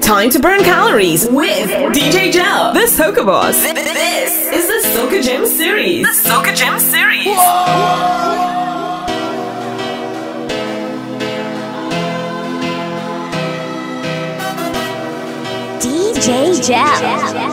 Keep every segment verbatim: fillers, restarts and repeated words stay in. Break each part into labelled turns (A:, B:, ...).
A: Time to burn calories with D J Gel, the Soca Boss. This is the Soca Gym Series. The Soca Gym Series. Whoa!
B: D J Gel.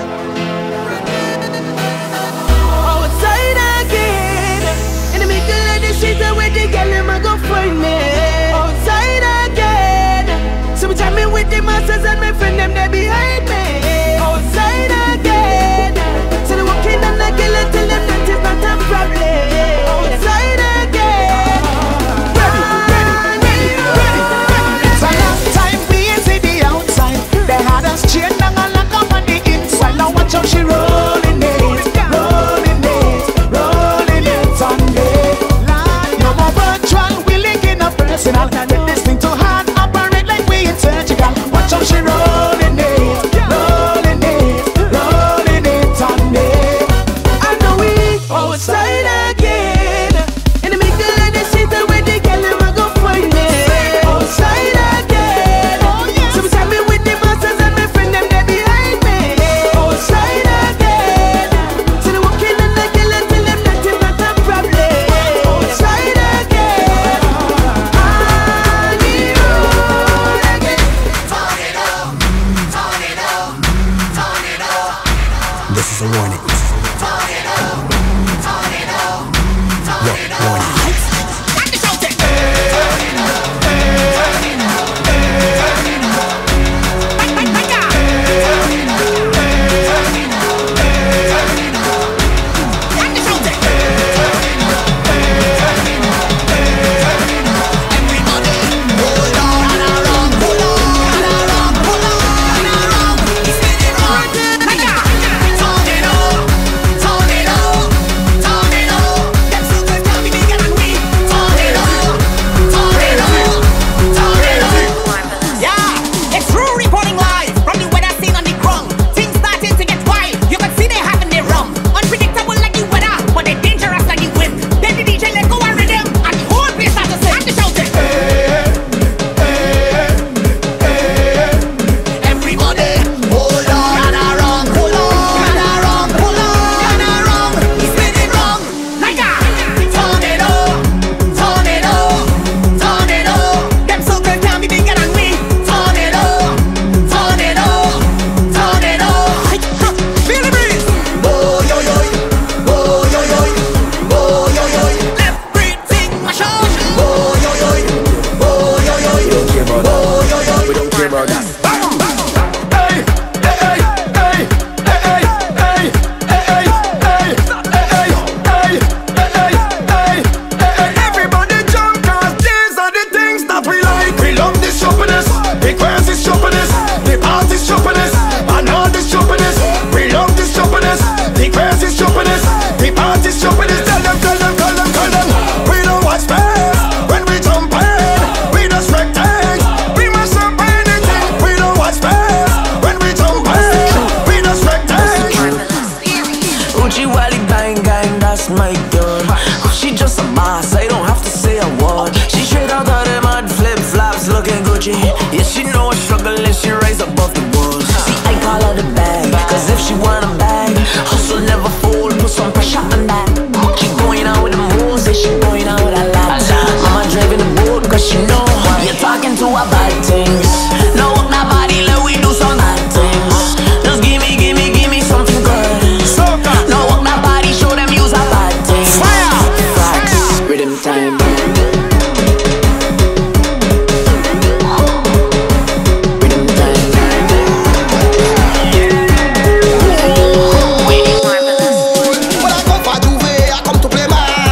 C: Outside again, in the middle of the street where the girl them a go find me. Outside again, so me time me with the masses and my friend them they behind me. Outside again, so they walking and I kill it till them that is not a problem. Outside again, ready, ready, ready, ready.
D: It's a long time we see the outside. They had us chained down and locked up on the inside. Now watch how she rolling it, rolling it, rolling it on me. No more virtual, we linking up personal. With this thing to hand, operate like we in surgical. Watch how she rolling it, rolling it, rolling it on me.
C: I know we outside again, in the middle of the street where the girl them a go find me. Outside again, so me tell me with the masses and my friend them they behind me. Outside again, so they walking and I kill it till them that is not a problem. Outside again, I need road again.
E: This is a warning. Look, warning.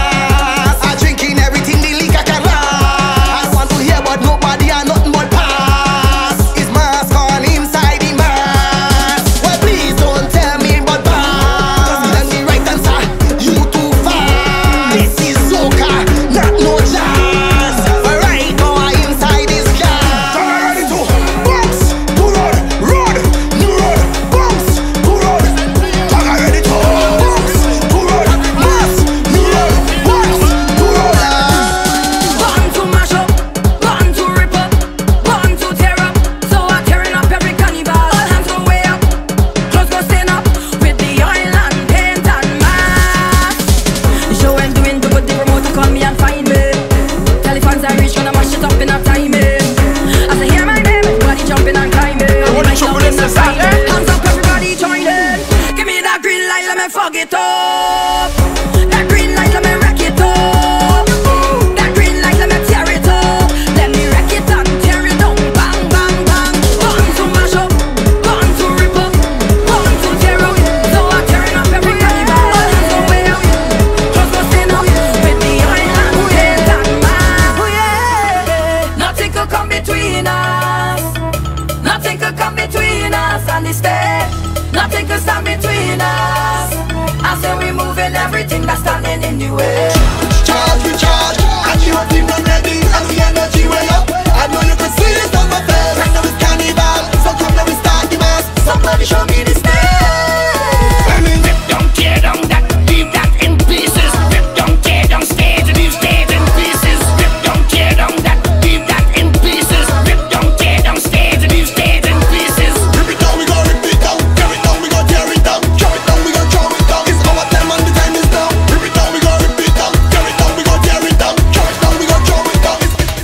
D: Everything the liquor can run. I want to hear but nobody and nothing but pass.
F: between us and the state. Nothing can stand between us. I say we moving everything that's standing in the way.
G: Charge, we charge, and you have been ready, and the energy way up. I know you can see this on my face. Right now it's carnival, so come now we start the mass. Somebody show me the stage.
H: I mean, rip down, tear down that, leave that in pieces. Rip down, tear down stage, leave stage in pieces. Rip down, tear down that, leave that in pieces. Rip down, tear down stage, leave stage in pieces.
G: Rip it down, we gon' rip it down. Tear it down, we gon' tear it down. Chop it down, we gon' throw it down. It's our time and the time is now. Rip it down, we gon' rip it down. Tear it down, we gon' tear it down. Chop it down, we gon' throw it down. It's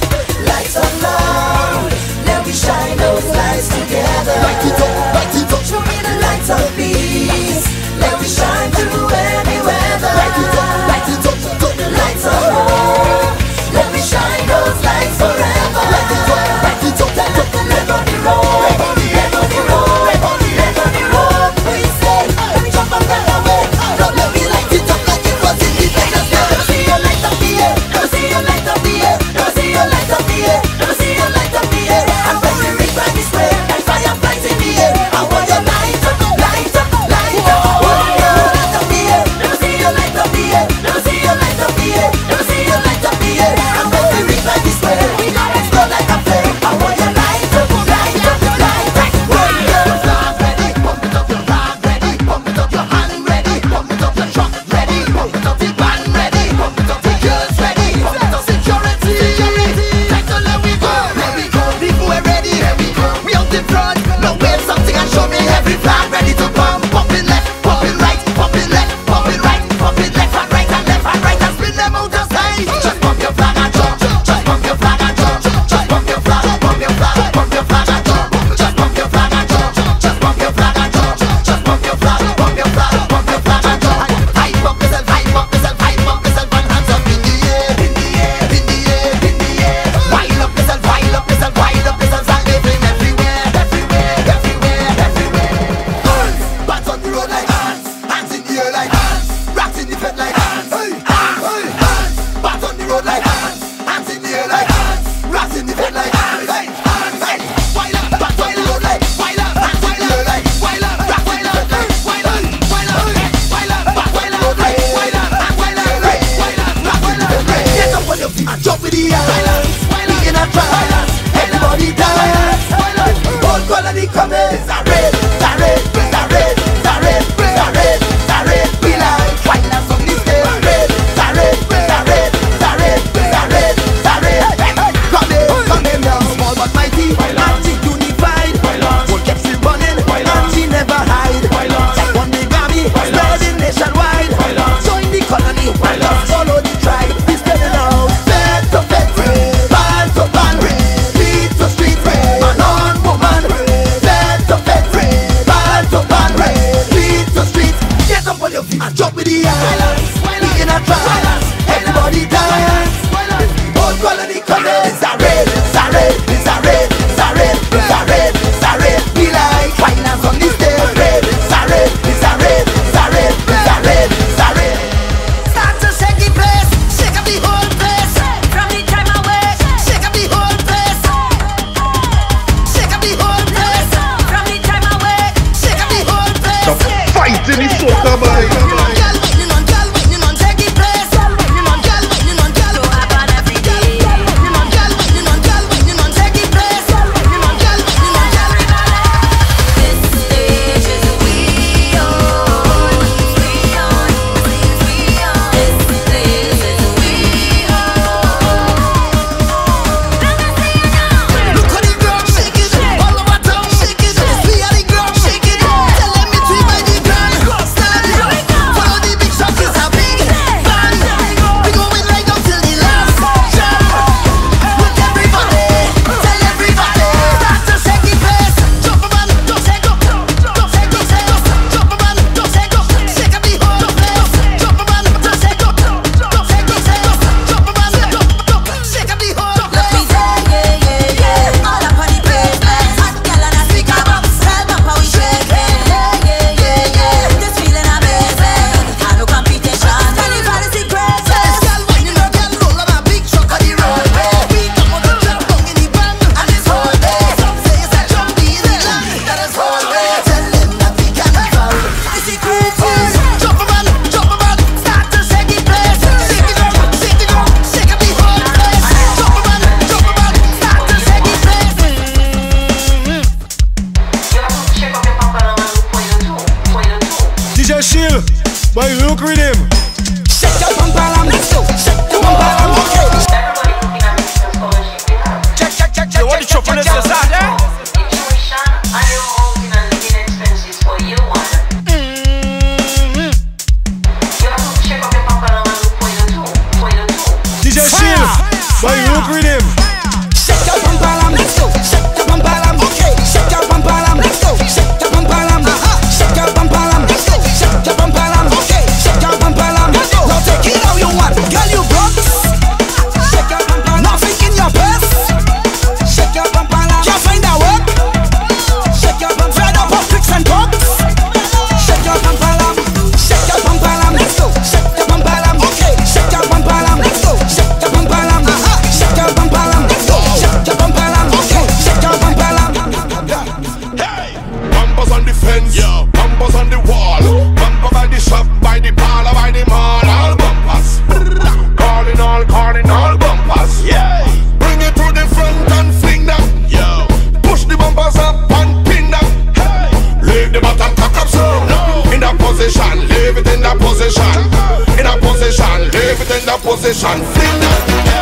I: position, fling that.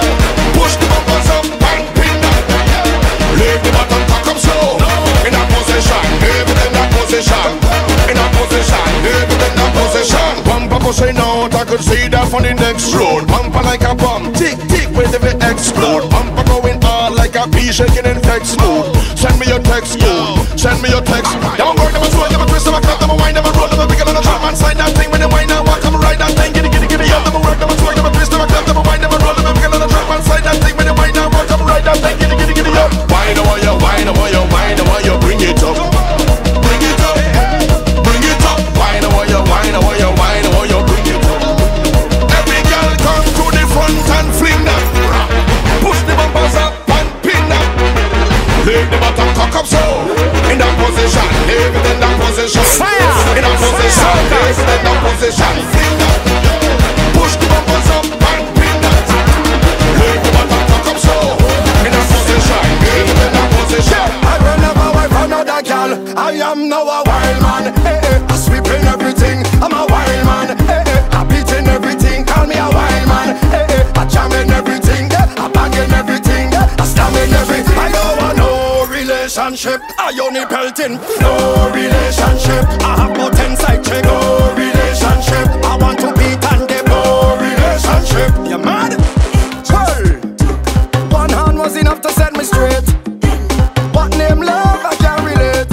I: Push the bumpers up and pin that. Leave the bottom cock up slow. In that position, leave it in that position. In that position, leave it in that position. Bumper pushing out, I could see that on the next road. Bumper like a bomb, tick tick, wait if it explode. Bumper going hard like a pea shaking in text mode. Send me your text code, send me your text. Them a work, them a swirl, them a twist, them a clap, them a wind, them a roll, them a pick on the trap man side that thing. When they wind and walk, come ride that thing. Giddy giddy giddy up, them a work, them a swirl, them a twist, them a clap, them a wind, them a roll, them a pick on the trap man side that thing. When they wind and walk, come ride that thing. Giddy giddy giddy up. Wind a while you, wind a while you, wind a while you, bring it up, bring it up, bring it up. Wind a while you, wind a while you, wind a while you, bring it up. Every girl come to the front and fling that. Push the bumpers up and pin that. Leave the bottom cock up so. In that position, leave it in that position. Fire! In that position, leave it in that position. Fling that. Push the bumpers up and pin that. Leave the bottom cock up so. In that position, leave it in that position. I will never wait for another girl. I am now a wild man. Hey, hey. I sweep in everything. I'm a wild man. Hey, hey. I beat in everything. Call me a wild man. Hey, hey. I jam in everything. I bang in everything. I slam in everything. I don't want no relationship. I only pelting. No relationship. I have no ten side check. No relationship. I want to beat and dip. No relationship. You mad? Hey. One hand was enough to set me straight. What name love? I can't relate.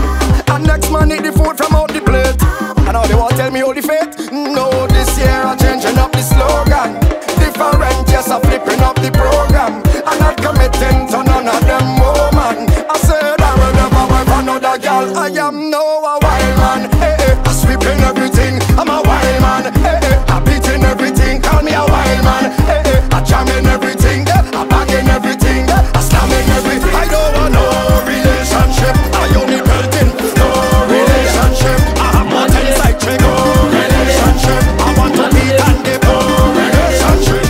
I: And next man need the food from out the plate. And now they want to tell me all the fate. No, this year I'm changing up the slogan. Different, yes, I'm flipping up the program. I'm not committing to none of them woman. I said I will never work for another girl. I am no a wild man. Hey, hey. I sweep in everything. I'm a wild man. Hey, hey. I beat in everything. Call me a wild man. Hey, hey. I jam in everything. I bag in everything. I slam in everything. I don't want no relationship. I only pelting. No relationship. I have more ten side check. No relationship. I want to beat and dip. No relationship.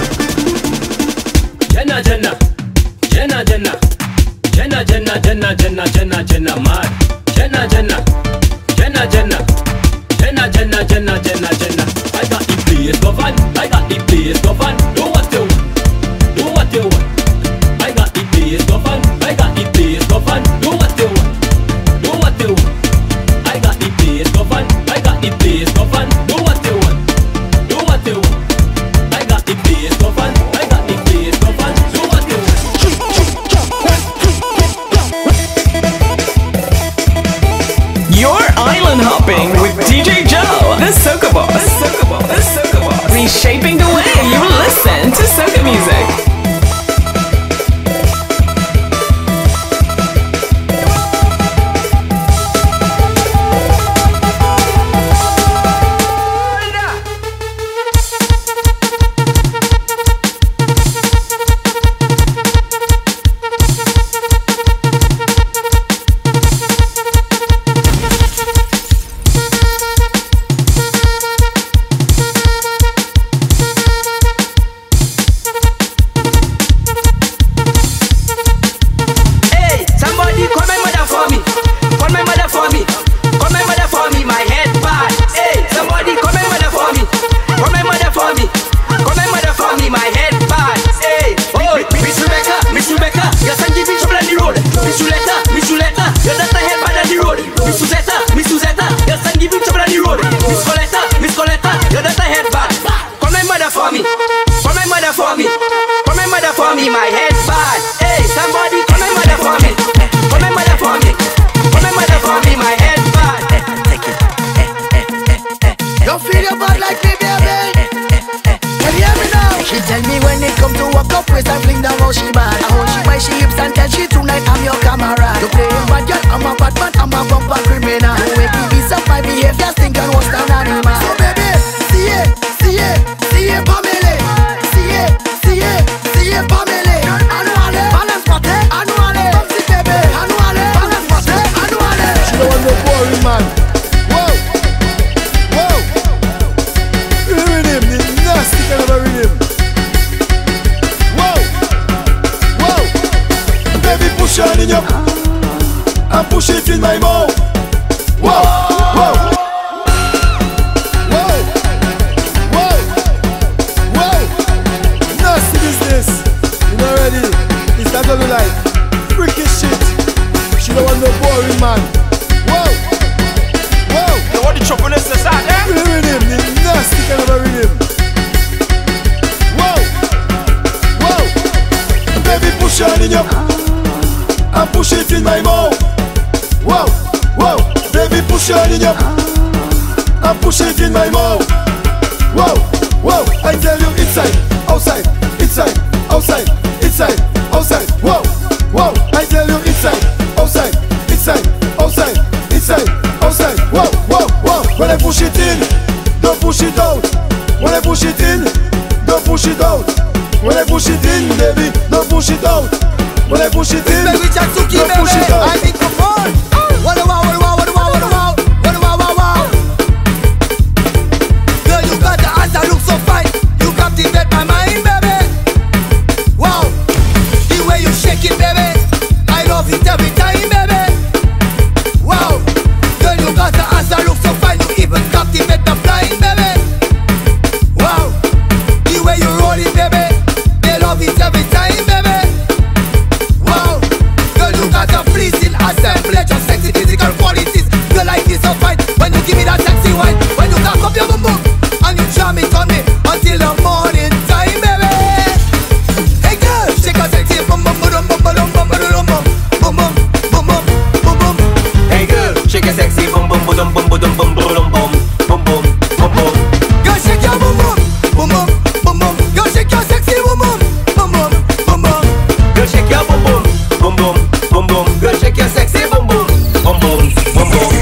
J: Jenna, Jenna, Jenna, Jenna, Jenna, Jenna, Jenna, Jenna, Jenna, Jenna, mad. Jenna, Jenna, Jenna, Jenna, Jenna, Jenna, Jenna, Jenna, Jenna. I got the place govern, I got the place govern. Do what you want, do what you want. I got the place govern, I got the place govern. Do what you want, do what you want. I got the place govern, I got the place govern. Do what you want, do what you want. I got the place govern, I got the place govern. Do what you want.
A: You're island hopping with D J Joe, the Soca Boss. The Soca Boss. The Soca Boss. Reshaping the way you listen to soca music.
K: That's what we like. Freaky shit. She don't want no boring man. Whoa, whoa.
L: You want the chocolate is that there?
K: The rhythm, the nasty kind of a rhythm. Whoa, whoa. Baby, push your hand in your and push it in my mouth. Whoa, whoa. Baby, push your hand in your and push it in my mouth. Whoa, whoa. I tell you, inside, outside, inside, outside, inside, outside. Whoa, whoa. I tell you, inside, outside, inside, outside, inside, outside. Whoa, whoa, whoa. When I push it in, don't push it out. When I push it in, don't push it out. When I push it in, baby, don't push it out. When I push it in,
M: baby, just to keep
K: don't push it out.
M: I think come on. What a wow, what a wow, what a wow, what a wow, what a wow, wow, wow. Girl, you got the answer, look so fine. You captivate my mind, baby. Wow, the way you shake it, baby. I love it every time, baby. Wow, girl, you got the answer, look so fine. You even captivate the blind, baby. Wow, the way you roll it, baby. They love it every time, baby. Wow, girl, you got the pleasing assemblage of sexy physical qualities. Girl, like this so fine when you give me that sexy wine. When you cock up your bum bum and you jam it on me until the morning time, baby. Hey girl, shake a sexy bum bum bum bum bum bum bum bum bum bum bum bum bum bum.
L: Hey girl, shake a sexy bum bum bum bum bum bum bum bum bum bum bum bum bum.
M: Girl, shake your bum bum bum bum bum bum. Girl, shake your sexy bum bum bum bum bum bum.
L: Girl, shake your bum bum bum bum bum bum. Girl, shake your sexy bum bum bum bum bum bum.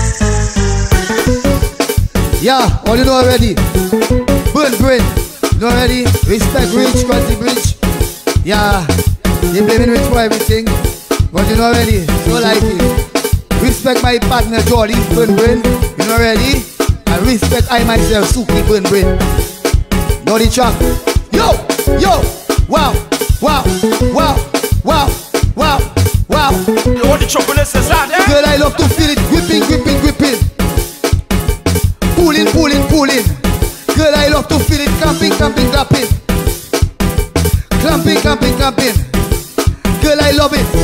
M: Yeah, all you know already. Burn brain, you know already. Respect Rich, Quality Bridge. Yeah, they blaming Rich for everything, but you know already. So like it. Respect my partner Jordy, Burn brain, you know already. And respect I myself, Suki, Burn brain. Know the track. Yo, yo, wow, wow, wow, wow, wow, wow.
L: You want the chocolate is that there?
M: Girl, I love to feel it, gripping, gripping, gripping. Pulling, pulling, pulling. Girl, I love to feel it, clamping, clamping, clamping. Clamping, clamping, clamping. Girl, I love it.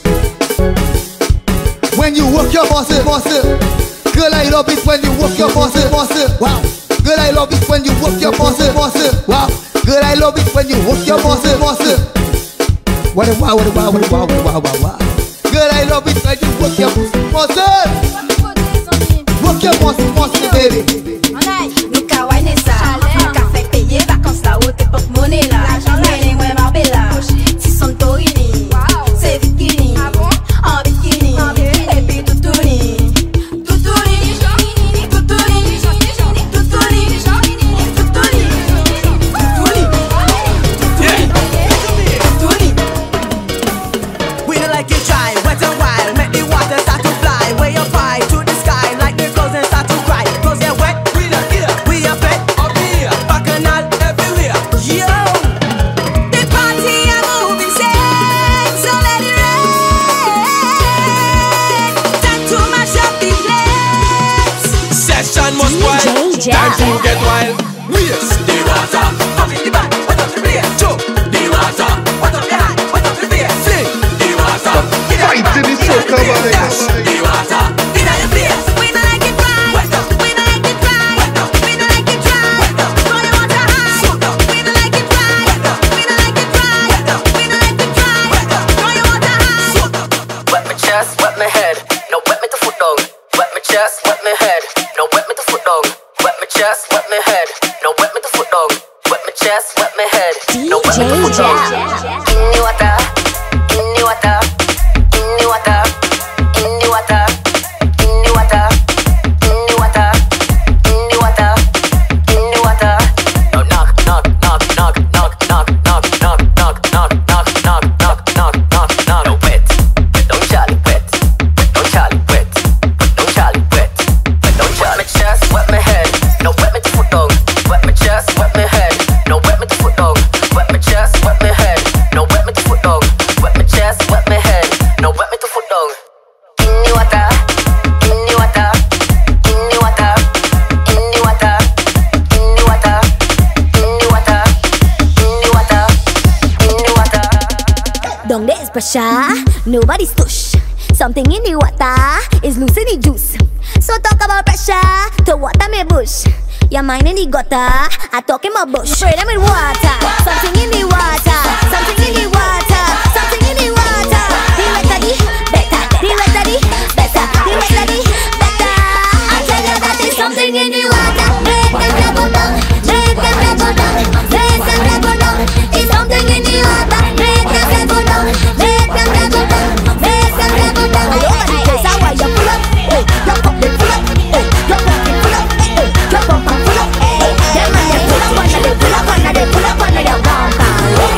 M: When you work your muscle, muscle. Girl, I love it when you work your muscle, muscle. Wow. Girl, I love it when you work your muscle, muscle. Wow. Girl, I love it when you work your muscle, muscle. What a wow, what a wow, what a wow, what a wow, wow, wow. Girl, I love it when you work your muscle. Work your muscle, muscle, baby.
F: Nou ka wine sa, nou ka fè paye vacances la ou te porte monnaie là. Mene mwen Marbella, ti Santorini, c'est bikini, en bikini, et puis toutouni, toutouni, toutouni, toutouni, toutouni, toutouni.
M: We don't like it dry, wet and wild, make the water start to fly, way up high to the sky, like the clothes and start to cry. Clothes get wet, we not here, we are fed up here, bacchanal everywhere. Yo,
F: The party a moving set, so let it rain. Time to mash up the place.
L: Session must
B: D J
L: wild.
B: Jack.
L: Time to get wild. Race the water.
M: up in the back, wet up the rear.
L: Jump the water.
M: Wet up the hand, wet up the rear.
L: Fling the water.
K: Fight to the soca, man.
L: Dash the water.
M: In your face.
F: We don't like it dry.
M: Wet up.
F: We don't like it dry.
M: Wet up.
F: We don't like it dry.
M: Wet up.
F: Throw your water high.
M: Soak up.
F: We don't like it dry.
M: Wet up.
F: We don't like it dry.
M: Wet up.
F: We don't like it dry.
M: Wet up.
F: Throw your water high.
M: Soak up.
N: Wet my chest, wet my head. No, wet me to foot down. Wet my chest, wet my head. No, wet me to foot down. Wet my chest, wet my head. No, wet me to foot down. Wet my chest, wet my head. No, wet me to foot down. In the water, in the water, in the water, in the water, in the water, in the water, in the water, in the water. Now knock, knock, knock, knock, knock, knock, knock, knock, knock, knock, knock, knock, knock, knock, knock, knock. Now wet, wet down Charlie, wet, wet down Charlie, wet, wet down Charlie, wet, wet down Charlie. Wet my chest, wet my head. No, wet me to foot down. Wet my chest, wet my head. No, wet me to foot down. Wet my chest, wet my head. No, wet me to foot down.
B: pressure, nobody's tush. Something in the water is loose in the juice. So talk about pressure to water me bush. Your mind in the gutter, I talk in my bush. Spray them with water, something in the water, something in the water, something in the water. The wetter the better, the wetter the better, the wetter the better. I tell you that there's something in the water. Make them double down, make them double down, make them double down. It's something in the water. Make them double down, make them double down, make them double down. All over the place, how are you pull up? Hey, your pump they pull up. Hey, your pump they pull up. Hey, your pump and pull up. Hey, them man they pull up, and they pull up, and they pull up, and they bump and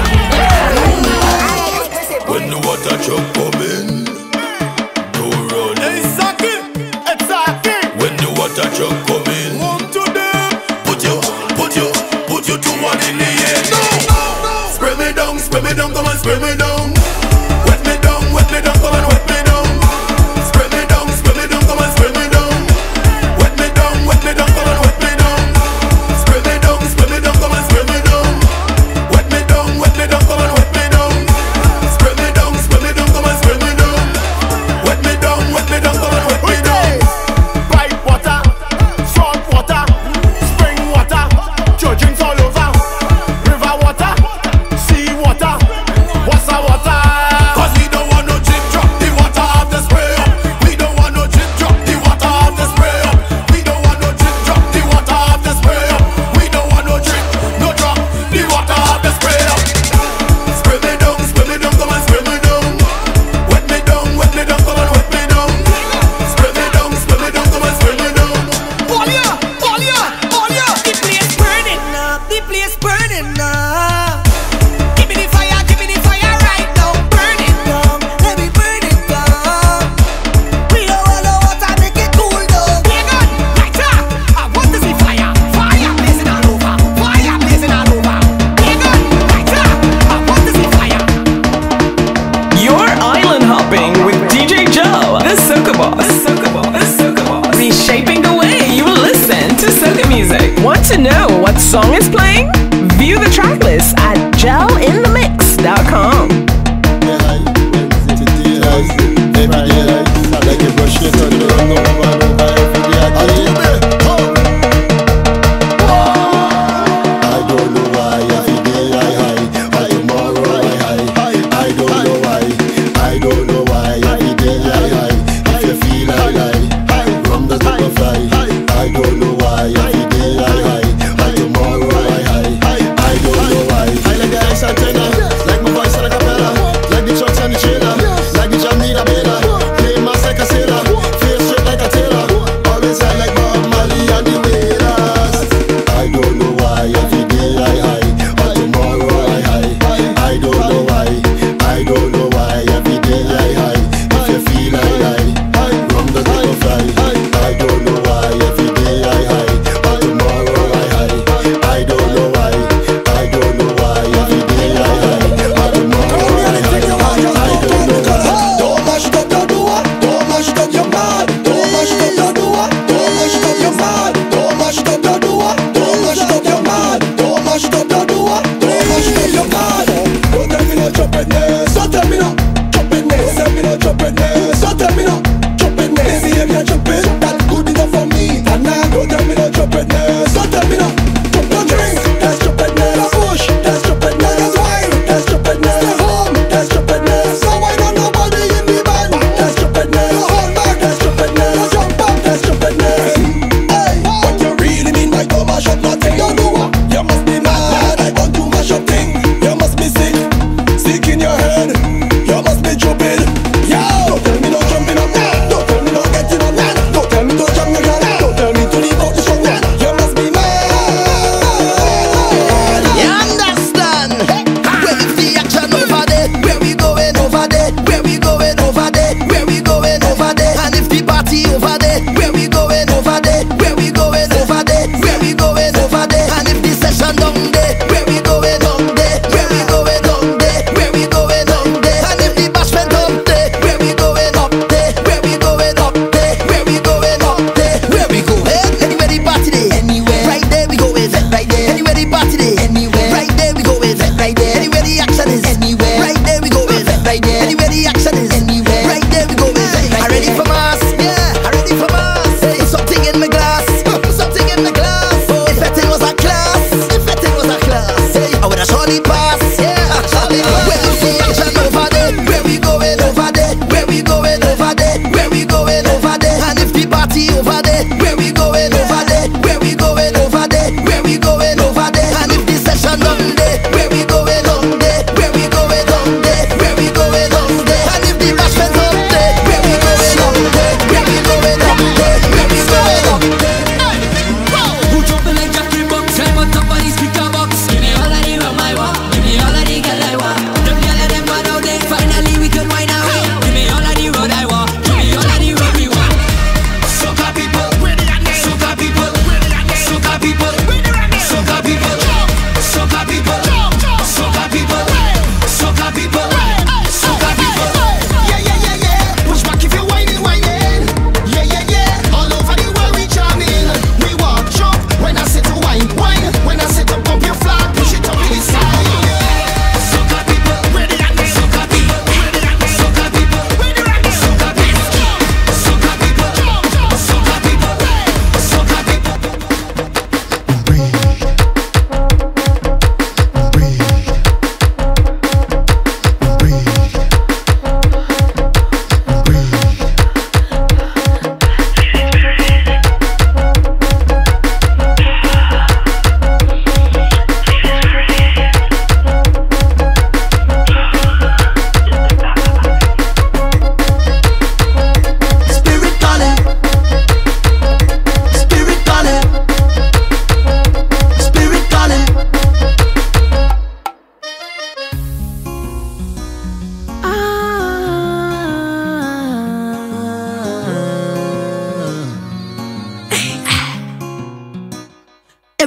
I: when the water truck come in, don't run. Exactly, exactly. When the water truck come in, one to them. Put you, put you, put you to one in the air. No, spray me down, spray me down, come and spray me down. Wet me down, wet me down, come and wet me down. Spray me down, spray me down, come and spray me down. Wet me down, wet me down, come and wet me down. Spray me down, spray me down, come and spray me down. Wet me down, wet me down, come and wet me down. Spray me down, spray me down, come and spray me down. Wet me down, wet me down, come and wet me down. Pipe water, salt water, spring water, children's all over. River water, sea water, what's the water? Cause we don't want no drip drop the water off the spray up. We don't want no drip drop the water off the spray up. We don't want no drip drop the water off the spray up. We don't want no drip, no drop the water off the spray up. Spray me down, spray me down, come and spray me down. Wet me down, wet me down, come and wet me down. Spray me down, spray me down, come and spray me down.
C: All ya, all ya, all ya. The place burning up, the place burning up. Give me the fire, give me the fire right now. Burn it down, let me burn it down. We don't want no water, make it cool down. Yeah, good, light up. I want to see fire, fire blazing all over, fire blazing all over. Yeah, good, light up. I want to see fire.
A: You're island hopping with D J Joe, the Soca Boss. The Soca Boss. The Soca Boss. Reshaping the way you listen to soca music. Want to know what song is playing? View the track list at gel in the mix dot com.
K: Like you brush it on the run over and over every day again. I don't know why every day I high, but tomorrow I high. I don't know why, I don't know why every day I high. If you feel I lie, rum does not go fly. I don't know why every day I high, but tomorrow I high. I don't know why. I like the ice antenna, like my voice and a cappella, like the trucks and the trailer, like the jam need a bailer. Play mass like a sailor, face straight like a tailor.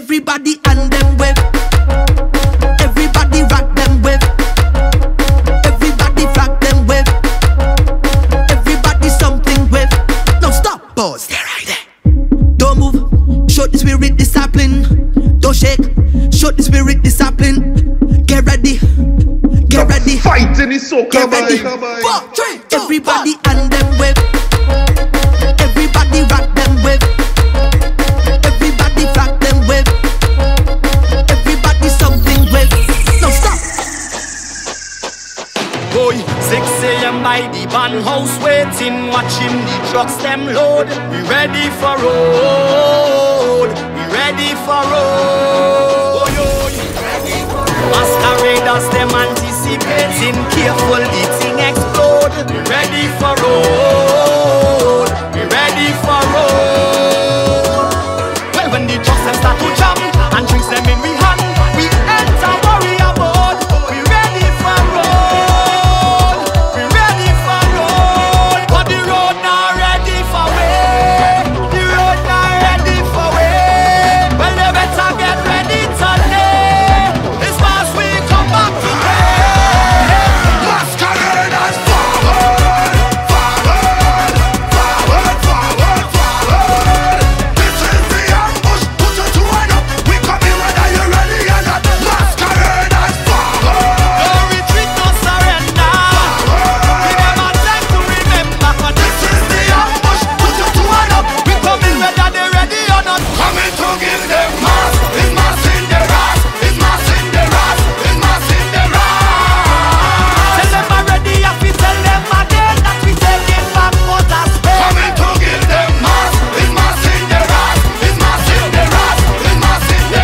M: Everybody and them wave. Everybody rock them wave. Everybody rock them wave. Everybody something wave. Now stop, pause. Stay right there. Don't move. Show the spirit discipline. Don't shake. Show the spirit discipline. Get ready. Get ready.
I: Fighting is so
M: Get ready. Four, three, two, everybody one. And them wave. Everybody rock them wave. Everybody rock them wave. Everybody something wave. Now stop.
O: Boy, six a m by the van house waiting, watching the trucks them load. We ready for road. We ready for road. Masqueraders them anticipating, careful the thing explode. We ready for road. We ready for road. Well, when the trucks them start to jam and drinks them in we hand, we enter warrior mode. We ready for road. We ready for road. But the road not ready for way. The road not ready for way. Well, they better get ready today. This past we come back today.
I: Masqueraders forward, forward, forward, forward, forward. This is the ambush, put your two hand up. We come in whether you ready or not. Masqueraders forward.
O: No retreat, no surrender. We never time to remember. 'Cause this is the ambush, put your two hand up. We come in whether they ready or not.
I: Coming to give them mass, it's mass in the ras, it's mass in the ras, it's mass in the ras.
O: Tell them already, if we tell them again that we taking back what has been.
I: Coming to give them mass, it's mass in the ras, it's mass in the ras, it's mass in the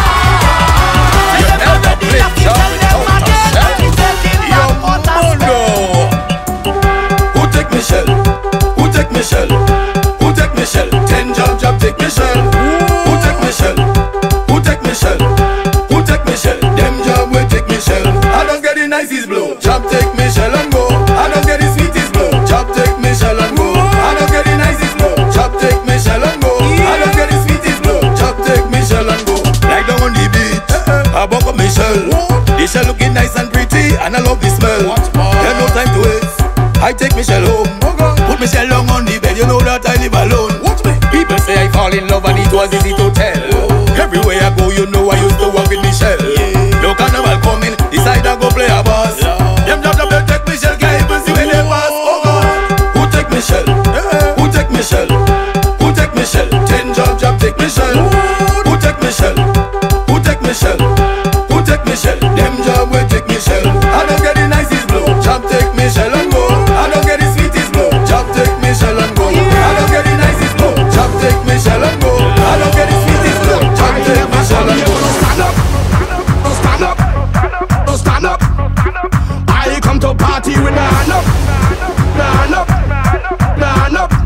I: ras.
O: Tell them already, if we tell them again that we taking back what has been.
L: Who take Michelle? Who take Michelle? Who take Michelle? Ten job job take Michelle. Who take Michelle? Who take Michelle? Who take Michelle? Them job will take Michelle. I don't get the nicest blow. Job take Michelle and go. I don't get the sweetest blow. Job take Michelle and go. I don't get the nicest blow. Job take Michelle and go. I don't get the sweetest blow. Job take Michelle and go. Like down on the beach, I buck up Michelle. Michelle looking nice and pretty, and I love the smell. There's no time to waste. I take Michelle home. Put Michelle down on the bed. You know that I live alone. People say I fall in love and it was easy to tell. Everywhere I go, you know I used to walk with Michelle. No carnival coming, decide I go play a bass. Them job job they take Michelle, can't even see when they pass. Oh God, who take Michelle? Who take Michelle? Who take Michelle? Ten job job take Michelle. Who take Michelle? Who take Michelle? Who take Michelle? Them job will take Michelle. I don't get the nicest blow. Job take Michelle and go. I don't get the sweetest blow. Job take Michelle and go. I don't get the nicest blow. Job take Michelle and go. I don't get the sweetest blow. Job take Michelle and go.
I: Stand up, don't stand up, don't stand up. I come to party with my hand up, my hand up, my hand up.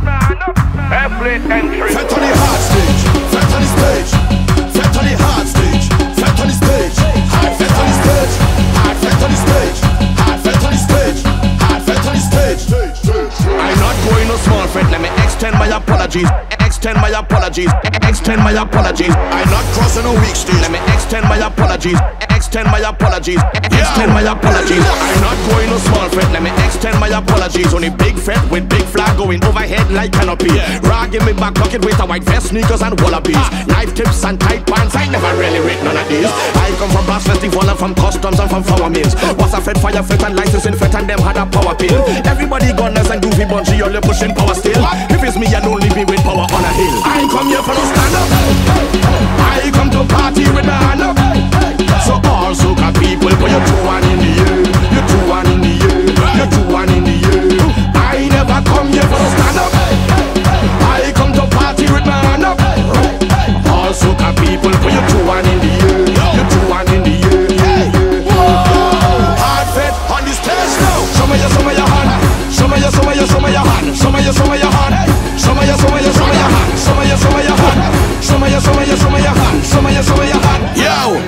I: Fed on the hard stage, fed on the stage, fed on the hard stage, fed on the stage, hard fed on the stage, hard fed on the stage, hard fed on the stage, hard fed on the stage. I'm not going no small fed. Let me extend my apologies. Extend my apologies. Extend my apologies. I'm not crossing a weak stage. Let me extend my apologies. Extend my apologies. Extend my apologies. I'm not going no small fret. Let me extend my apologies. Only big fret with big flag going overhead like canopy. Rag in me back pocket with a white vest, sneakers and wallabies. Knife tips and tight pants. I never really read none of these. I come from Brass Festival and from customs and from flour mills. Was a fed, fire fed and licensing fed and them had a power pill. Everybody gunners and goofy bunchy, all pushing power still. If it's me, you don't leave me with power on a hill. I come here for no stand up. I come to party with my hand up. So all soca people, put your two one in the air. Your two one in the air. Your two one in the air. I never come here for no stand up. I come to party with my hand up. All soca people, put your two one in the air. Your two one in the air. Hard fed on the stage now. Show me your, show me your hand. Show me your, show me your, show me your hand. Show me your, show me your hand. Show me your, show me your, show me your hand. Show me your, show me your hand. Show me your, show me your, show me your hand. Show me your, show me your hand. Yo,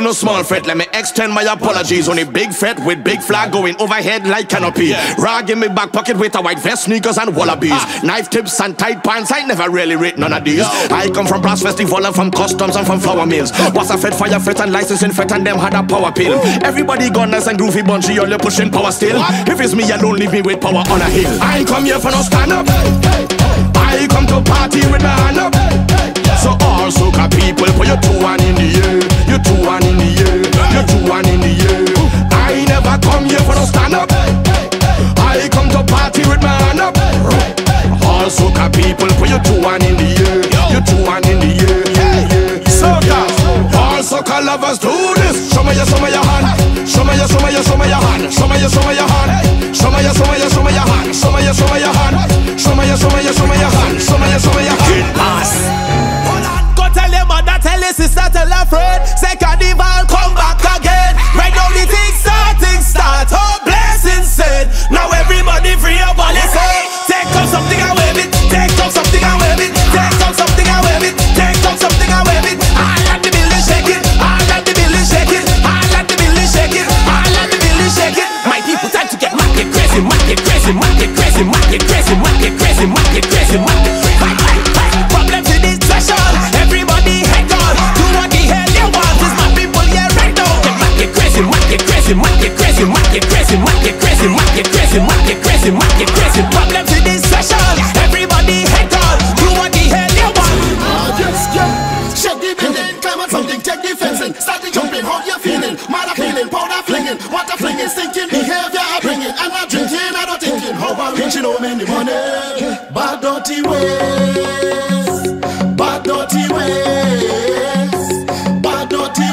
I: no small fret. Let me extend my apologies. Only big fret with big flag going overhead like canopy. Rag in my back pocket with a white vest, sneakers and wallabies. Ah. Knife tips and tight pants, I never really rate none of these. No. I come from brass festival and from customs and from flour mills. Oh. Was a fed fire fret and licensing fret and them had a power pill. Ooh. Everybody gunners and groovy bunchy, all you pushing power still. What? If it's me alone, leave me with power on a hill. I ain't come here for no stand up. Hey, hey, hey. I come to party with my hand up. Hey, hey, yeah. So all soca people, put your two one in the air. You two one in the air. You two one in the air. I never come here for no stand up. I come to party with my hand up. All soca people, put your two one in the air. You two one in the air. Soca, all soca lovers do this. Show me your, show me your hand. Show me your, show me your, show me your hand. Show me your, show me your hand. Show me your, show me your, show me your hand. Show me your, show me your hand. Show me your, show me your, show me your hand. Show me your, show me your hand. Pass.
C: Go tell your mother, tell your sister, tell her friend. Say carnival, come back again. Right now the thing start, thing start. Oh, blessing said. Now everybody free up on his head. Take up something and wave it. Take up something and wave it. Take up something and wave it. Take up something and wave it. I let the building shake it. I let the building shake it. I let the building shake it. I let the building shake it. My people time to get market crazy, market crazy, market crazy, market crazy, market crazy, market crazy, market crazy. Fight, fight, fight. Problem to this session. Everybody hang on. Do what the hell you want. It's my people here right now. Get market crazy, market crazy, market crazy, market crazy, market crazy, market crazy, market crazy, market crazy. Problem to this session. Everybody hang on. Do what the hell you want.
P: Yes, yeah. Shake the building, climb on something, take the fencing. Start the jumping, how you feeling? Mother feeling, powder flinging, water flinging, stinking behavior I bringing. I'm not drinking, I don't thinking. How about reaching home in the money? Bad dirty ways, bad dirty ways, bad dirty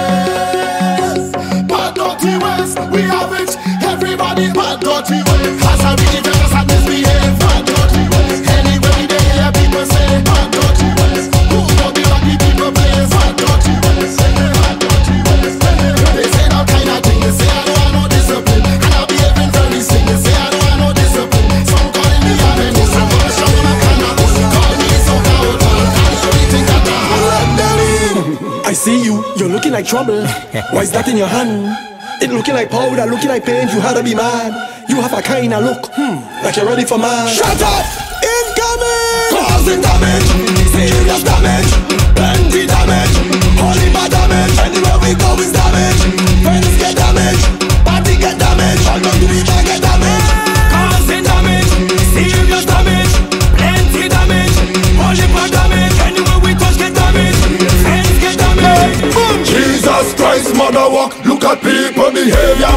P: ways, bad dirty ways. We have it, everybody bad dirty ways. As I reach it, just I misbehave, bad dirty ways. Anyway, they hear people say bad dirty ways. Who know the lucky people play bad dirty ways? Bad dirty ways. They say all kind of things. They say I don't want no discipline, and I'll be having very sick. They say I don't want no discipline. Some calling me a menace. Some calling me a cannabis. Call me so loud, and everything that I
K: I see you, you're looking like trouble. Why is that in your hand? It looking like powder, looking like paint. You had to be mad. You have a kind of look, hmm, like you're ready for mad.
P: Shut up! Incoming! Causing damage, serious damage, plenty damage, holy bad damage. Anywhere we go is damage. Friends get damaged, party get damaged, all don't do it, I get damaged.
C: Causing damage, serious damage, plenty damage, holy bad damage. Anywhere we touch get damaged, friends get damaged.
I: Jesus Christ, mother walk, look at people behavior.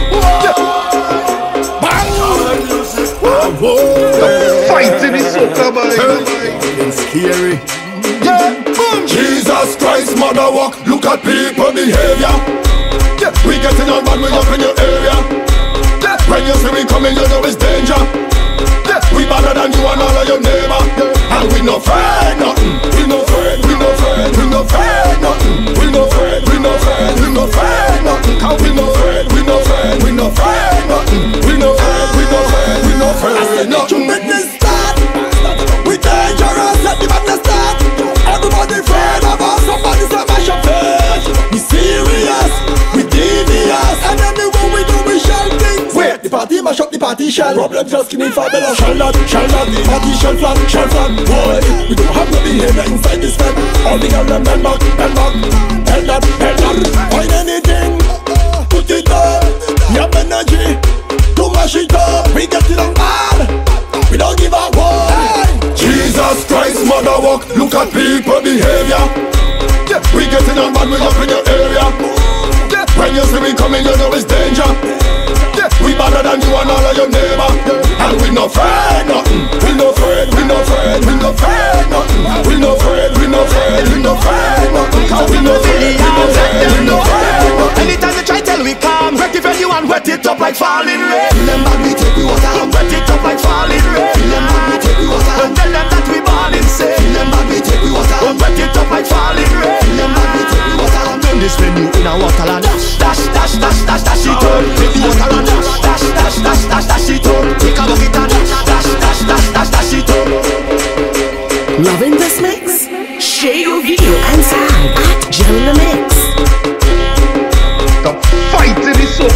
K: Fighting is so common. It's scary.
I: Yeah. Jesus Christ, mother walk, look at people behavior. Yeah. We getting on bad, we up in your area. Yeah. When you see we coming, you know it's danger. Yeah. We better than you and all of your neighbor. Yeah. And we no afraid nothing. We no afraid, we no afraid, we no afraid nothing. We no afraid, we no afraid, we no afraid nothing. Cause we no afraid, we no afraid, we no afraid nothing. We no afraid, we no afraid, we no afraid nothing.
P: Business start. We dangerous, let the madness start. Everybody afraid of us, somebody say mash up face. We serious, we devious, and anywhere we go we shall things.
K: Wait, the party mash up the party shell. Problem just skinny for better. Shall not, shall not, the party shall flat, shall flat. Boy, we don't have no behavior inside this fed. All the girls them bend back, bend back, bend that, bend that. Find anything, put it up. We have energy to mash it up. We get it on bad, we don't give a one.
I: Jesus Christ, mother walk, look at people behavior. Yeah. We getting on bad, we up in your area. Yeah. When you see we coming, you know it's danger. Yeah. We better than you and all of your neighbor. Yeah. And we no afraid nothing. We no afraid, we no afraid, we no afraid nothing. We no afraid, we no afraid, we no afraid nothing. Cause we no afraid, we no afraid, we no afraid nothing.
C: Anytime you try tell we calm, wet it you and wet it up like falling rain.
P: Feel them bad, we take we water.
C: Wet it up like falling rain.
P: Feel them bad, we take we water.
C: And tell them that we born insane.
P: Feel them bad, we take we water.
C: Wet it up like falling rain.
P: Feel them bad, we take we water.
C: Turn this venue in a waterland. Dash, dash, dash, dash, dash, dash it up. Take the water and dash, dash, dash, dash, dash, dash it up.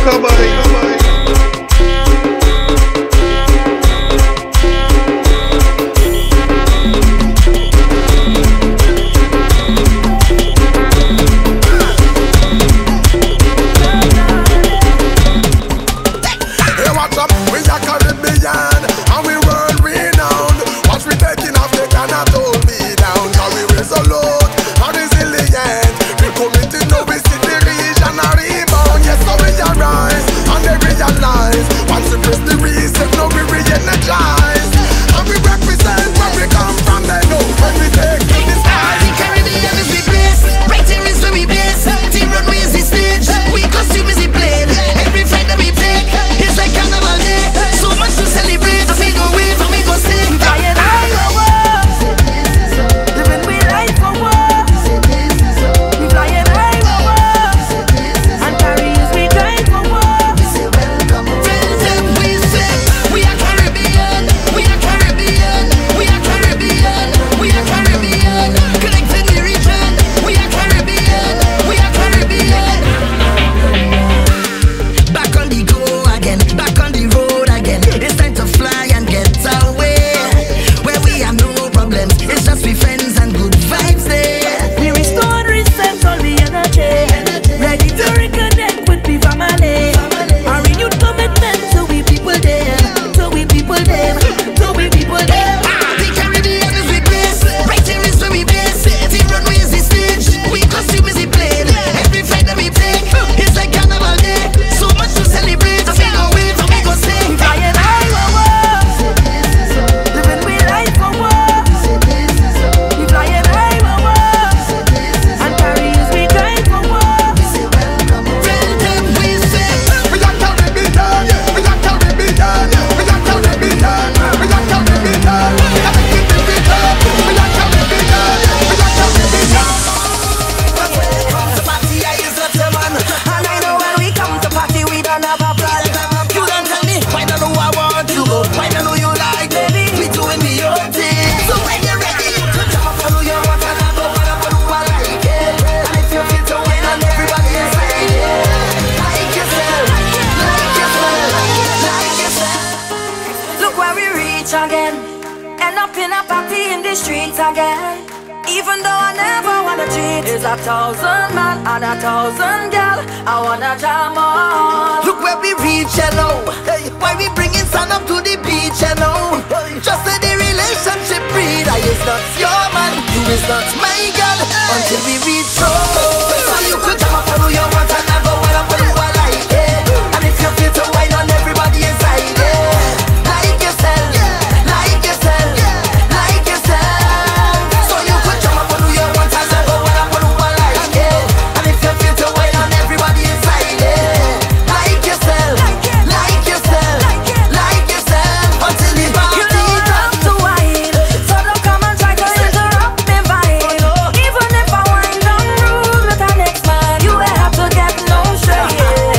Q: streets again. Even though I never wanna cheat, it's a thousand man and a thousand girl. I wanna jam on.
M: Look where we reach, hello. Hey, why we bringing sun up to the beach, hello. Just say the relationship breed. I is not your man, you is not my girl. Until we reach home. So you could jam up on who you want and I go well up on who I like it. And if you feel to wine on everybody inside it. Like yourself, like yourself, like yourself. So you could jam up on who you want and I go well up on who I like it. And if you feel to wine on everybody inside it. Like yourself, like yourself, like yourself. Until the party
Q: you know I love to wine, so don't come and try to interrupt me vibe. Even if I wind down rude with the next man, you will have to get no straight.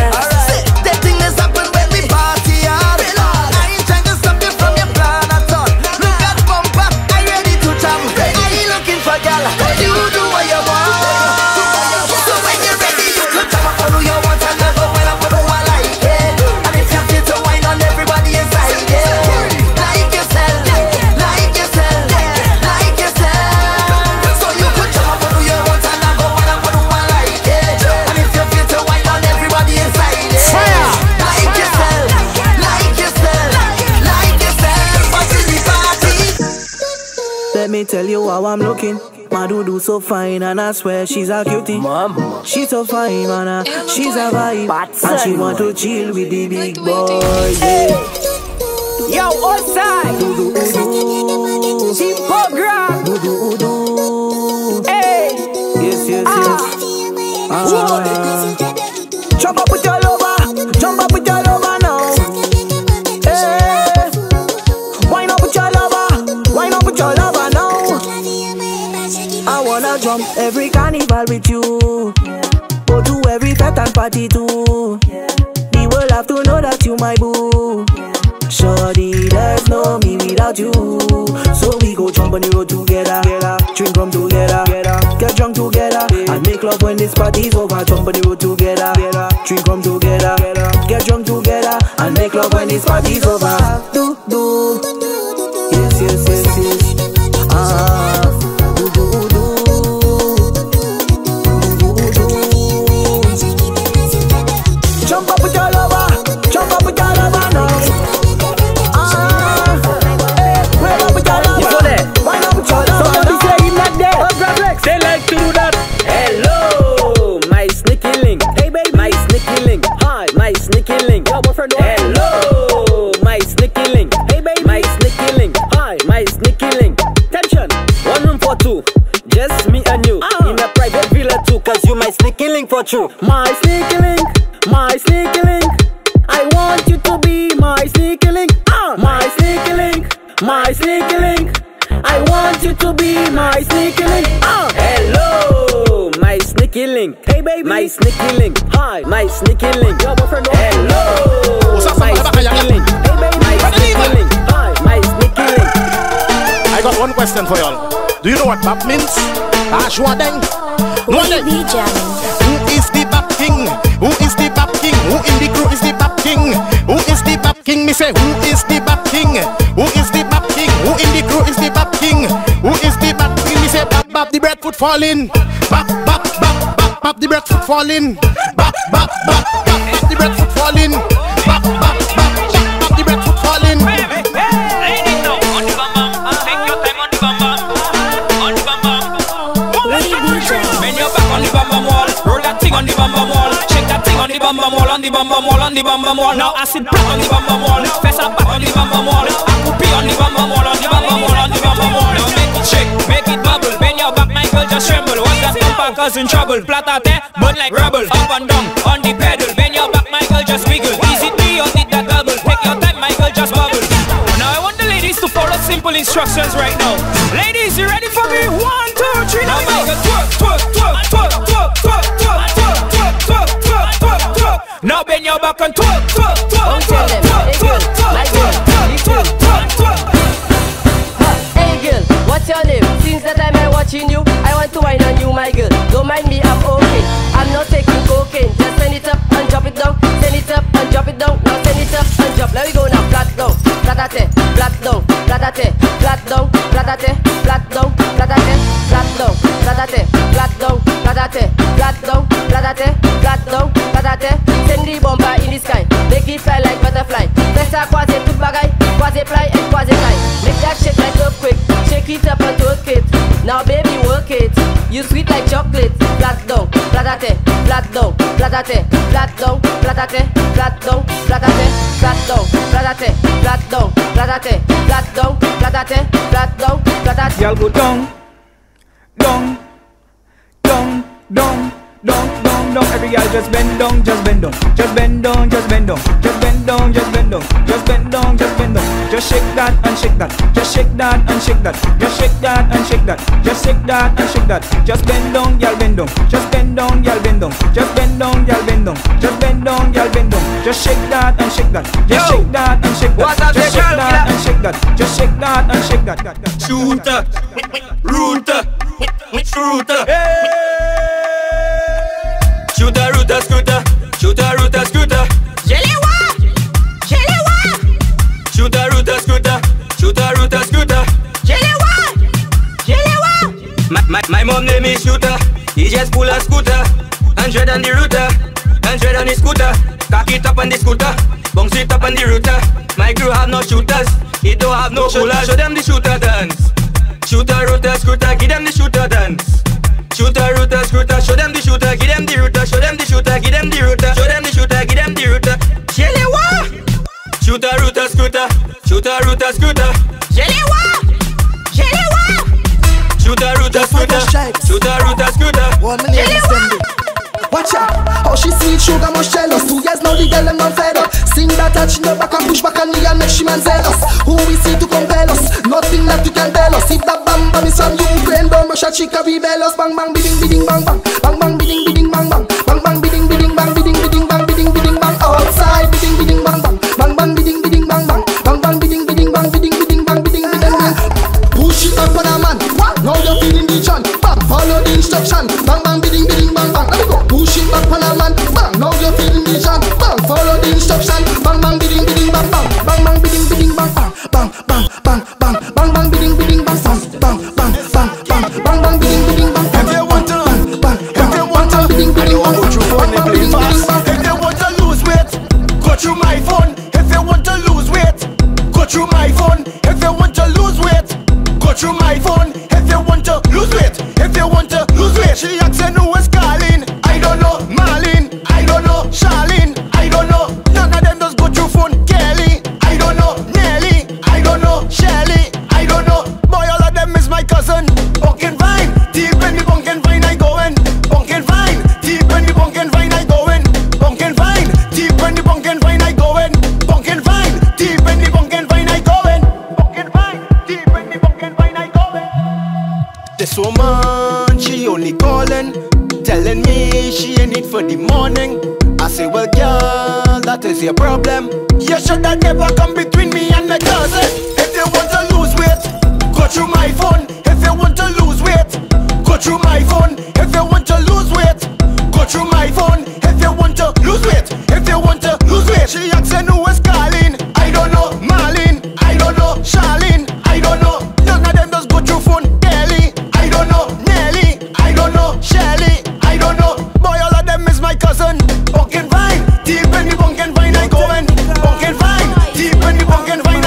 M: that thing has happened when we party hard. I ain't trying to stop you from your plan at all. Look at bumper, I ready to jam. I ain't looking for gal, you do what you want. So when you're ready, you could jam up on who you want and I go well up on who I like it. And if you feel to wine on everybody inside it. Like yourself, like yourself, like yourself. So you could jam up on who you want and I go well up on who I like it. And if you feel to wine on everybody inside it. Like yourself, like yourself, like yourself. Until the party.
C: Let me tell you how I'm looking. My do so fine and I swear she's a cutie. Mama, she's so fine, man. uh, She's a vibe, and she want to chill with the big boys. Yeah. Yo, outside. Simple ground. Hey. Yes, yes, yes. Ah. Jump up with your lover. Jump up with your lover now. Hey. Wine up with your lover. Wine up with your lover now. I wanna jump every carnival with you. Go to every fete and party too. The world have to know that you my boo. Shorty, there's no me without you. So we go jump on the road together, drink rum together, get drunk together, and make love when this party's over. Jump on the road together, drink rum together, love when this party's over. Do, do. Yes, yes, yes, yes. Ah. Do, do, do. Do, do, do. Jump up with your lover. Jump up with your lover now. Ah. Hey, where up with your lover? You saw that? Why not with your lover? Somebody say he's not there. Oh, grab Rex. They like to do that.
J: Hello, my sneaky link. Hey, baby, my sneaky link. Hi, my sneaky link. Yo, boyfriend. Hello, my sneaky link. Hey, baby, my sneaky link. Hi, my sneaky link. Tension, one room for two. Just me and you uh. in a private villa too. Cause you my sneaky link for true. My sneaky link, my sneaky link. I want you to be my sneaky link. Uh. My sneaky link, my sneaky link. I want you to be my sneaky link. Uh. Hello, my sneaky link. Hey baby, my sneaky link. Hi, my sneaky link. Yo, boyfriend. Hello, my sneaky link. Hey baby, my sneaky link. Hi, my sneaky link.
I: I got one question for y'all. Do you know what bap means? Ah, sure then. No then. Who is the bap king? Who is the bap king? Who in the crew is the bap king? Who is the bap king? Me say, who is the bap king? Who is the bap king? Who in the crew is the bap king? Who is the bap king? Me say, bap bap the breadfruit falling. Bap bap bap bap bap the breadfruit falling. Bap bap bap bap bap the breadfruit falling. Bap bap bap bap bap the breadfruit falling.
H: Ladies now, on the bam bam, take your time on the bam bam, on the bam bam. Bend your back on the bam bam wall, roll that thing on the bam bam wall, shake that thing on the bam bam wall, on the bam bam wall, on the bam bam wall. Now acid plat on the bam bam wall, face up back on the bam bam wall, akupi on the bam bam wall, on the bam bam wall, on the bam bam wall. Now make it shake, make it bubble, bend your back, my girl just tremble. What's that bumper cause in trouble? Flat out there, burn like rubble, up and down on the pedal, bend your back, my girl just wiggle. Easy me or did that double? Take your time, my girl just bubble. Now I want the ladies to follow simple instructions right now. Ladies, you ready for me? One, two, three, now my girl twerk, twerk, twerk, twerk, twerk, twerk, twerk, twerk, twerk, twerk, twerk, twerk, twerk. Now bend your back and twerk, twerk, twerk, twerk, twerk, twerk, twerk, twerk, twerk, twerk.
R: Hey girl, what's your name? Since the time I'm watching you, I want to whine on you, my girl. Don't mind me, I'm okay. I'm not taking cocaine. Just send it up and drop it down. Send it up and drop it down. Now send it up and drop. Let me go now. Flat down, flatate, flat down, flatate, flat down, flatate, flat down, flatate, flat down, flatate, flat down, flatate, flat down, flatate, flat down, flatate. Send the bomber in the sky. Make it fly like butterfly. Fais ça croiser toute bagaille, croiser fly and croiser fly. Make that shit like earthquake. Shake it up and twerk it. Now baby work it. You sweet like chocolate. Flat down, flatate, flat down, flatate, flat down, flatate, flat down, flatate, flat down, flatate, flat down, flatate, flat down, flatate, flat down, flatate.
C: Y'all go down, down, down, down, down, down, down. Every guy just bend down, just bend down, just bend down, just bend down, just bend down, just bend down, just bend down, just bend down. Just shake that and shake that, just shake that and shake that, just shake that and shake that, just shake that and shake that. Just bend down, y'all bend down, just bend down, y'all bend down, just bend down, y'all bend down, just bend down, y'all bend down. Just shake that and shake that, just shake that and shake that, just shake that and shake that, just shake that and shake that.
H: Shooter, router, shooter. Shooter, router, scooter, shooter, router, scooter. Jelewa, Jelewa. Shooter, router, scooter, shooter, router, scooter. Jelewa, Jelewa. My, my, my mom name is Shooter. He just pull a scooter, hundred on the router, hundred on the scooter. Cock it up on the scooter, bounce it up on the router. My crew have no shooters, he don't have no coolers. Show them the shooter dance. Shooter, router, scooter, give them the shooter dance. Shooter, router, scooter, show them the shooter, give them the router, show them the shooter, give them the router, show them the shooter, give them the router. Jelewa. Shooter, router, scooter, shooter, router, scooter. Jelewa, Jelewa. Shooter, router, scooter, shooter, router, scooter.
S: One million sending. Watch out, how she sweet sugar much jealous. Two years now the girl them man fed up. Sing that touch no back and push back on me and make she man zealous. Who we see to compel us? Nothing that you can tell us. If that bam bam is from you, brain don't rush a chica rebel us. Bang bang bidding bidding bang bang, bang bang bidding bidding bang bang, bang bang bidding bidding bang bidding bidding bang bidding bidding bang. Outside bidding bidding bang bang, bang bang bidding bidding bang bang, bang bang bidding bidding bang bidding bidding bang bidding bidding bang. Push it up on a man. Now you're feeling the chant. Bang, follow the instruction. Bang bang bidding bidding bang bang. Let me go. Push it back on a man. Bang, now you're feeling the chant. Bang, follow the instruction. Bang bang bidding bidding bang
D: through my phone if you want to lose weight. Go through my phone if you want to lose weight. If you want to lose weight. She asking who is calling. I don't know. Marlene. I don't know. Charlene. I don't know. None of them just go through phone. Kelly. I don't know. Nelly. I don't know. Shelly. I don't know. Boy, all of them is my cousin. Pumpkin vine. Deep in the pumpkin vine I going. Pumpkin vine. Deep in the pumpkin vine I going. Pumpkin vine. Deep in the pumpkin vine I going. Pumpkin vine. Deep in the pumpkin vine I going. Pumpkin vine. Deep in the pumpkin vine I going. This woman, she only calling, telling me she ain't it for the morning. I say, well, girl, that is your problem. You should have never come between me and my cousin. If you want to lose weight, go through my phone. If you want to lose weight, go through my phone. If you want to lose weight, go through my phone. If you want to lose weight, if you want to lose weight. She asking who is calling. I don't know. Marlene. I don't know. Charlene. I don't know. None of them just go through phone. Kelly. I don't know. Nelly. I don't know. Shelly. I don't know. Boy, all of them is my cousin. Pumpkin vine. Deep in the pumpkin vine I going. Pumpkin vine. Deep in the pumpkin vine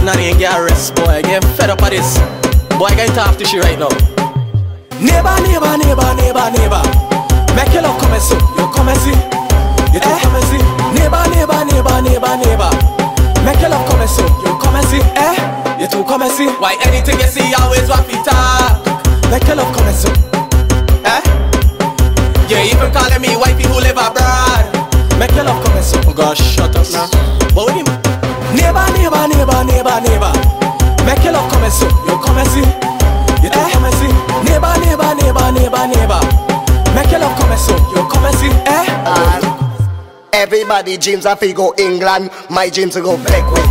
O: nanny and get arrested, boy. I get fed up of this. Boy, I gotta talk to she right now. Neighbor, neighbor, neighbor, neighbor, neighbor. Make your love come and see. You come and see. You too come and see. Neighbor, neighbor, neighbor, neighbor, neighbor. Make your love come and see. You come and see. Eh? You too come and see. Why anything you see always what we talk. Make your love come and see. Eh? You even calling me wifey who live abroad. Make your love come and see. Oh gosh, shut up now. But with him. Neighbor, neighbor, neighbor, neighbor, neighbor. Make your love come and see. You come and see. You too come and see. Neighbor, neighbor, neighbor, neighbor, neighbor. Make your love come and see. You come and see. Eh?
T: Uh, everybody dreams of go England. My dreams to go back way.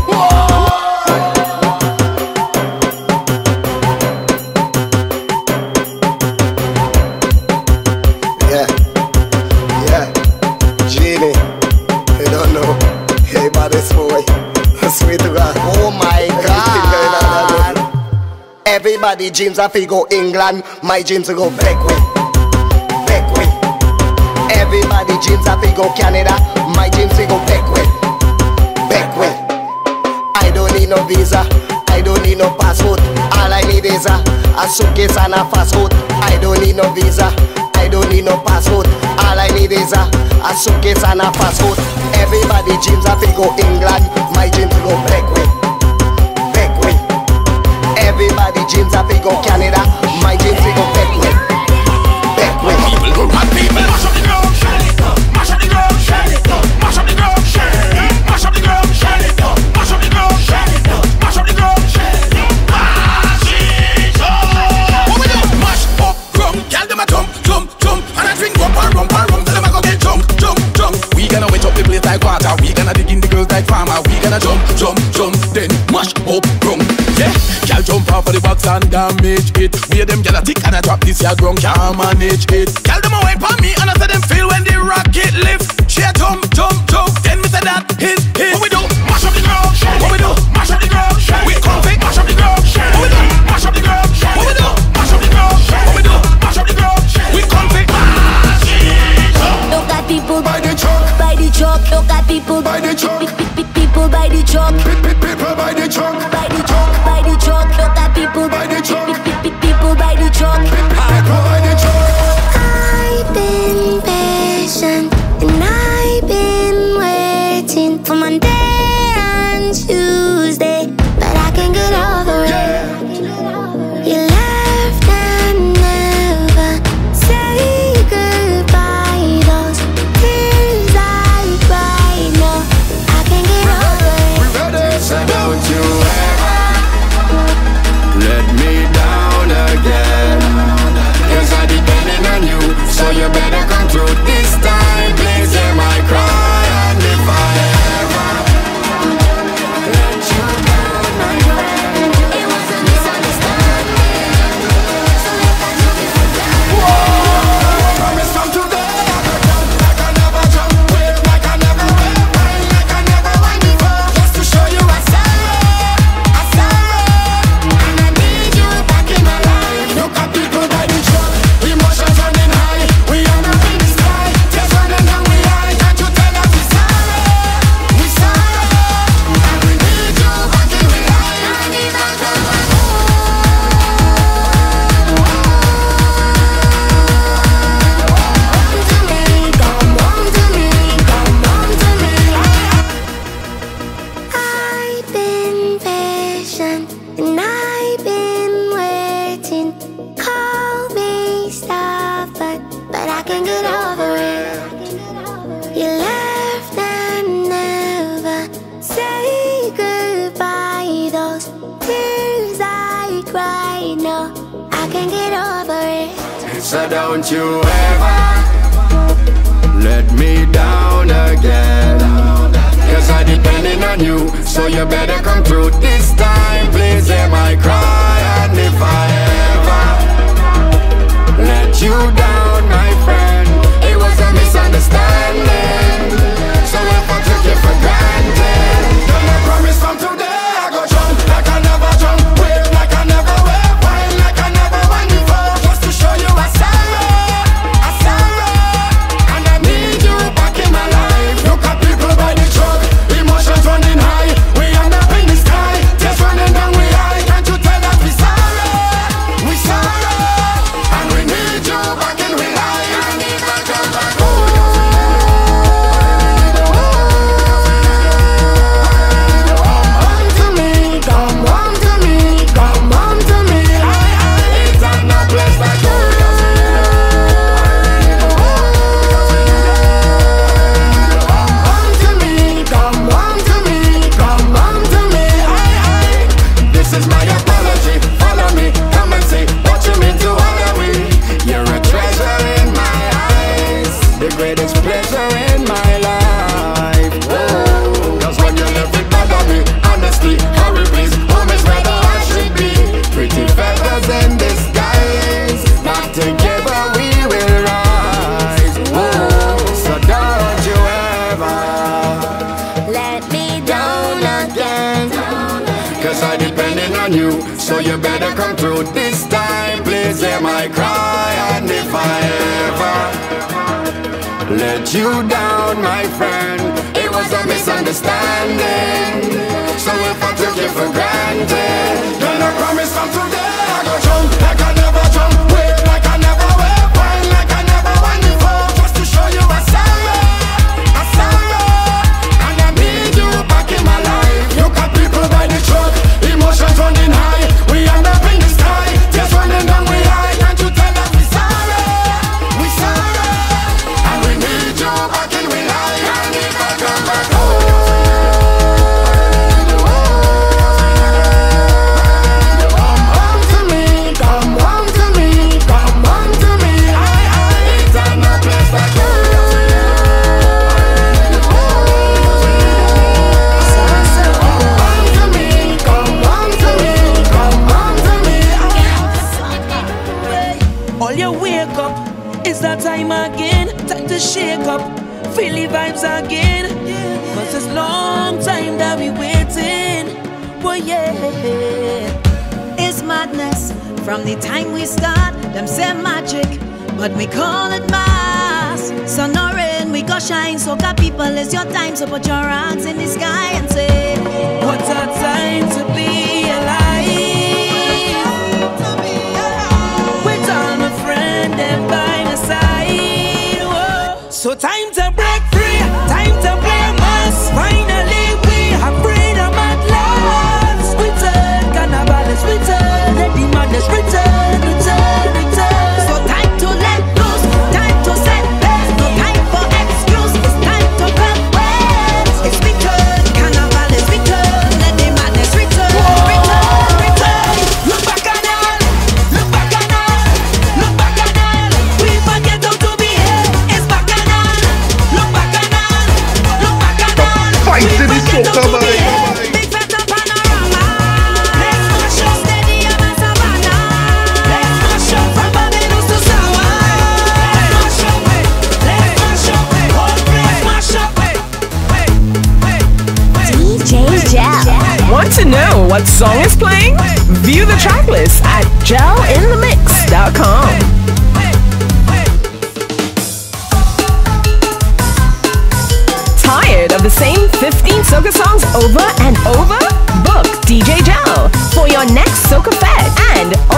T: Yeah, yeah, Genie. You don't know. Hey, but this boy, sweet to God. Oh my God. Everybody dreams of go England. My dreams to go back way. Back way. Everybody dreams of go Canada. My dreams to go back way. Back way. I don't need no visa. I don't need no passport. All I need is a, a suitcase and a fast food. I don't need no visa. I don't need no passport. All I need is a, a suitcase and a fast food. Everybody dreams of go England. My dreams to go back way. Back way. Everybody dreams of go Canada. My dreams to go back way. Back way.
I: People, my people, mash up the ground, shell it up. Mash up the ground, shell it up. Mash up the ground, shell it up. Mash up the ground, shell it up. Mash up the ground, shell it up. Mash up the ground, shell it up. Mash it up. What we do? Mash up, drum, girl them a jump, jump, jump, and I drink rum, and rum, and rum, tell them I go get jump, jump, jump. We gonna wet up the place like water. We gonna dig in the girls like farmer. We gonna jump, jump, jump, then mash up, drum. Yeah, girl jump off of the box and damage it. We them gyal a tick and a drop this ya ground can't manage it. Girl them a wine pon me and I say them feel when the rocket lift. She a jump, jump, jump. Then me say that is his. What we do? Mash up the ground. What we do? Mash up the ground. We comfy. Mash up the ground. What we do? Mash up the ground. What we do? Mash up the ground. What we do? Mash up the ground. We comfy.
B: Look at people by the truck, by the truck. Look at people by the truck. People by the truck.
K: People by the truck.
B: By the truck, by the truck. Look at people by the truck. People by the truck.
K: People by the truck.
B: I've been patient and I've been waiting for Monday and Tuesday, but I can't get over it. You left and never say goodbye. Those tears I cry, no, I can't get over it.
L: So don't you ever let me down again, 'cause I depending on you, so you better come through this time. Please hear my cry, and if I ever let you down, my friend, it was a misunderstanding, so let that you be forgotten. Whoa, promise from today I go jump like I never jump, wave like I never wave, wine like I never wine before, just to show you I'm sorry, I'm sorry, and I need you back in my life. Look at people by the truck, emotions running high, we are not in the sky, tears running down we eye, can't you tell us we're sorry, we're sorry, and we need you back in my life. I need that girl.
B: Come on to me, come on to me. I've been patient and I've been waiting. Call me stubborn, but I can't get over it. You left and never say goodbye. Those tears I cry, no, I can't get over it.
L: So don't you ever let me down again, 'cause I depending on you, so you better come through this time. Please hear my cry, and if I ever let you down, my friend, it was a misunderstanding, so if I took you for granted, then I promise from today I go jump like I never jump, wave like I never wave, wine like I never wine before, just to show you I'm sorry, I'm sorry, and I need you back in my life. Look at people by the truck, emotions running high, we end up in the sky, tears running Yes, I depending on you, so you better come through this time. Please hear my cry, and if I ever let you down, my friend, it was a misunderstanding. So if I took you for granted, then I promise from today I go jump like I never jump, wave like I never wave, wine like I never wine before, just to show you a sorry, a sorry. And I need you back in my life. You got people by the truck, emotions running high. We end up in the sky, tears running down we high. Can't you tell us we sorry, we sorry. And we need you back in we life. And if I come back home,
C: it's that time again, time to shake up, feel the vibes again. Cause it's long time that we waiting. Oh yeah.
U: It's madness from the time we start. Them say magic, but we call it mass. Sun or rain, we go shine. Soca people, it's your time. So put your hands in the sky and say,
C: what a time to be alive. With all my friends and by my side. Whoa. So time to break free, time to play mass. Finally we have freedom at last. Return, carnival is return, let the madness return, return, return.
U: So time to let loose, time to set pace. No time for excuse, it's time to come west. It's return, carnival is return, let the madness return, return, return.
C: Look back at all, look back at all, look back at all. We forget how to behave, it's back at all. Look back at all, look back at all.
K: Fight to the soca, man.
U: Big feta panorama. Let's mash up stadium and savannah.
C: Let's mash up from Barbados to Sawa. Let's mash up, let's mash up, whole place mash up.
B: D J Gel.
A: Want to know what song is playing? View the track list at gel in the mix dot com. Tired of the same fifteen soca songs over and over? Book D J Gel for your next soca fest and